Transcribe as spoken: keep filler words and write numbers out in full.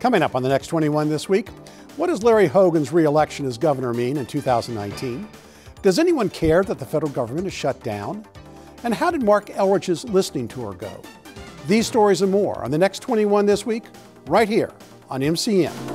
Coming up on the next twenty-one this week, what does Larry Hogan's re-election as governor mean in two thousand nineteen? Does anyone care that the federal government is shut down? And how did Mark Elrich's listening tour go? These stories and more on the next twenty-one this week, right here on M C N.